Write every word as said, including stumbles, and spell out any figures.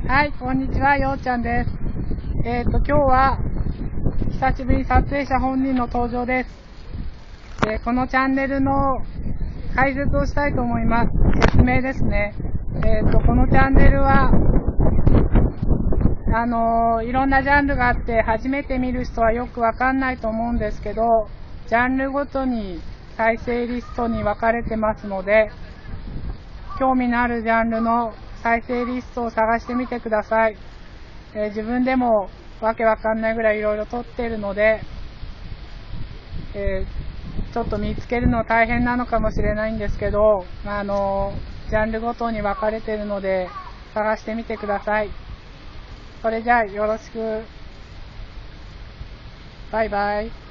はい、こんにちは、ようちゃんです。えっ、ー、と、今日は、久しぶりに撮影者本人の登場です。えー、このチャンネルの解説をしたいと思います。説明ですね。えっ、ー、と、このチャンネルは、あのー、いろんなジャンルがあって、初めて見る人はよくわかんないと思うんですけど、ジャンルごとに再生リストに分かれてますので、興味のあるジャンルの再生リストを探してみてください。えー、自分でもわけわかんないぐらいいろいろ撮ってるので、えー、ちょっと見つけるの大変なのかもしれないんですけど、あのー、ジャンルごとに分かれてるので探してみてください。それじゃあよろしく。バイバイ。